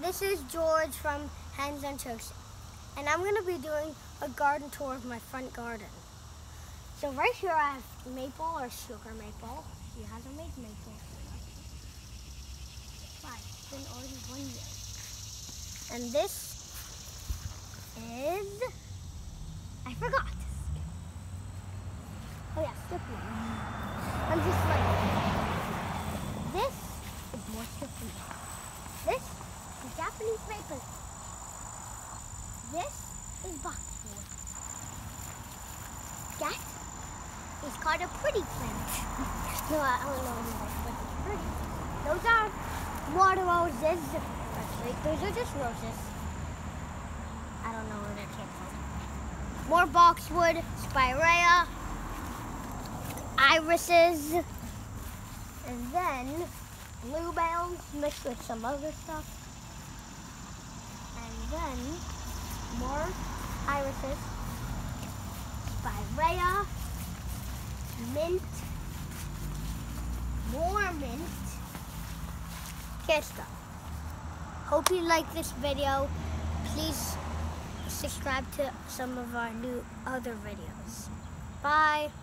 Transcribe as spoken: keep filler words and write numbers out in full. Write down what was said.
This is George from Hands on Toast, and I'm going to be doing a garden tour of my front garden. So right here I have maple or sugar maple. She hasn't made maple. Why? It's been already one year. And this is, I forgot. Oh yeah, sticky. I'm just like, this is more sticky. This is Japanese maple. This is boxwood. That is called a pretty plant. No, I don't know anymore, but it's pretty. Those are water roses. Actually, those are just roses. I don't know where they came from. More boxwood, spirea, irises, and then bluebells mixed with some other stuff. And then more irises, spirea, mint, more mint, good stuff. Hope you like this video. Please subscribe to some of our new other videos. Bye.